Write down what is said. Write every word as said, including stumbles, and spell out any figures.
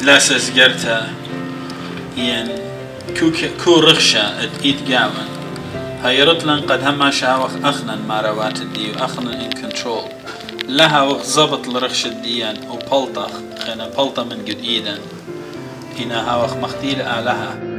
لاسس جرتا ين كو كو رخشة اتيت جاون هيرت لن قد هما شاوخ أخنا ماروات الدي وأخنا إن كنترول لها وقت زبط لرخشة ديان وبلطخ خنا بلطة من قد إيدن هنا هاوخ مختيل آلها